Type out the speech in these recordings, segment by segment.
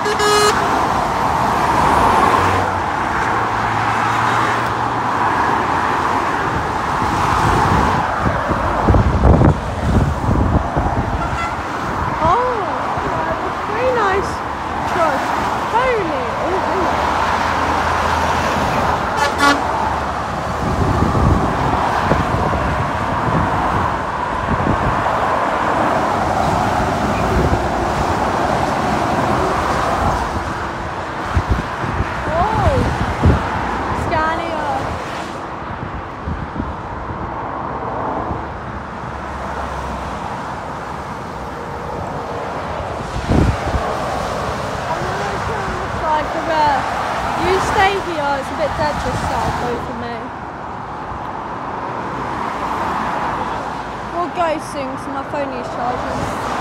Soon, because my phone is charging.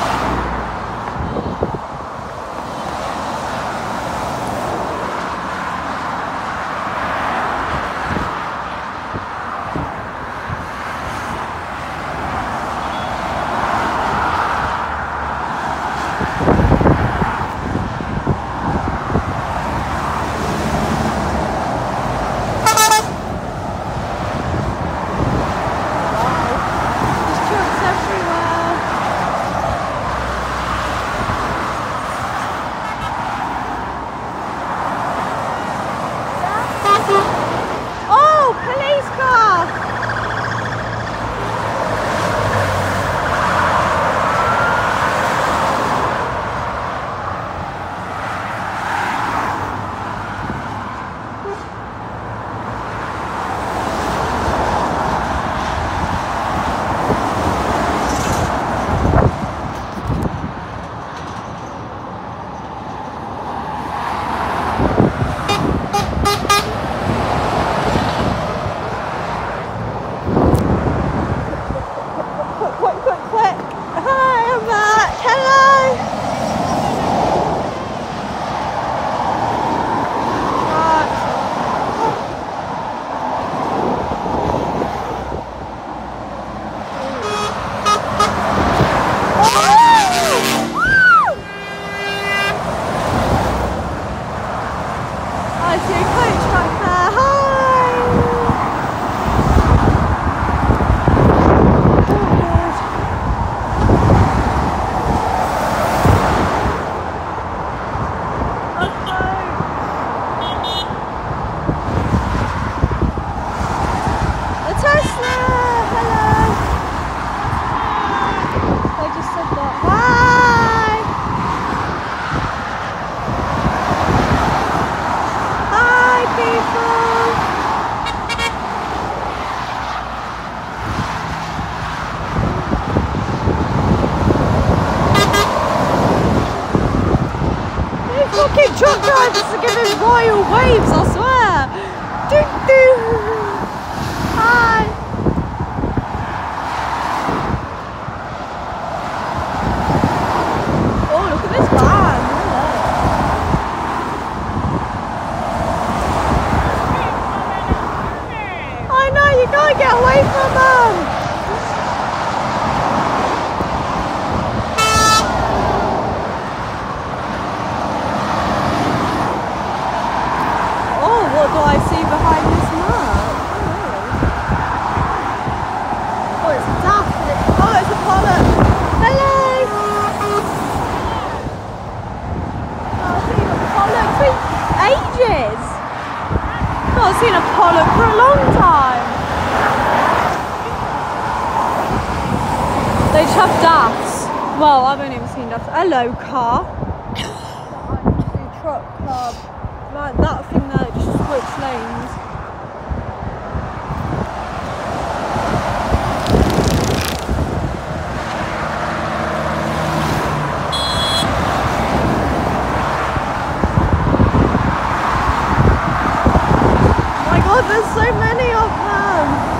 Truck drivers are giving royal waves, I swear. Doo doo. Hi. Oh, look at this van. I know, you gotta get away from them. What do I see behind this mark? Oh, it's a duck. Oh, it's a pollock. Hello! Oh, I've seen a pollock for ages. Not seen a pollock for a long time. They just have ducks. Well, I've only ever seen ducks. Hello, car. Truck club. Like that thing there, just switch lanes. Oh my god, there's so many of them!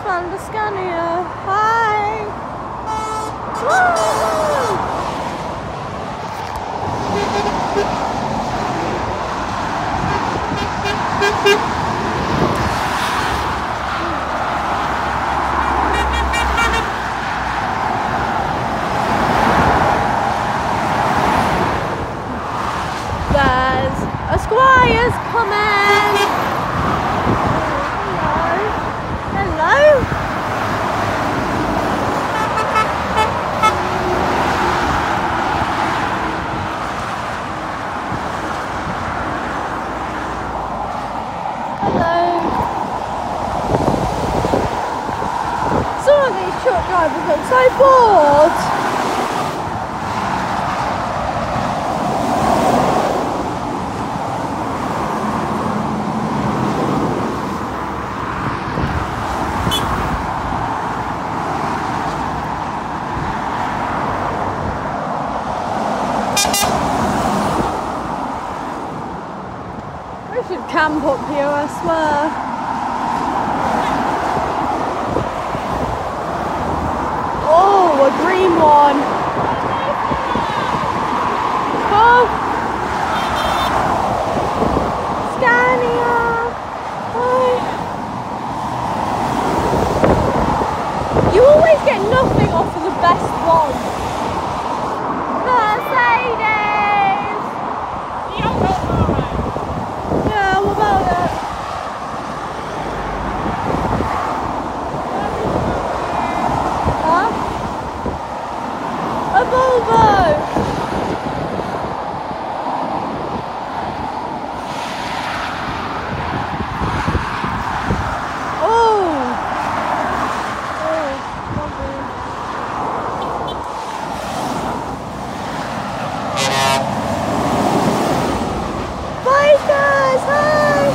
found a Scania. Hi! Woo! There's a Squire's coming! Hello? Some of these truck drivers look so bored. We should camp up here, I swear. Oh, a green one. Oh, Scania. Oh. You always get nothing off of the best one. Mercedes. Yeah, what about it? Huh? A Volvo! Bikers, hi!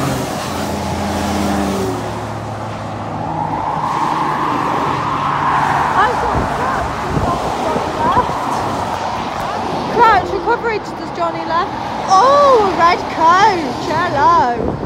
I've got Crouch recovery, does Johnny left? Oh, a red coach, hello.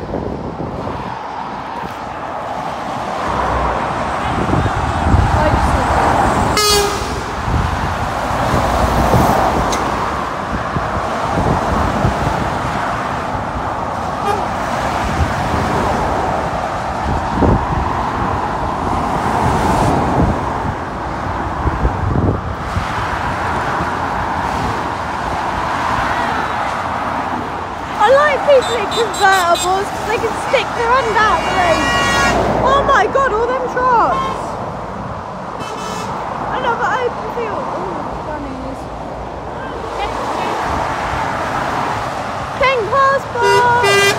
I like people in convertibles because they can stick their hand out through. Oh my god, all them trucks. Another open field. Oh, bunnies. Pink passport.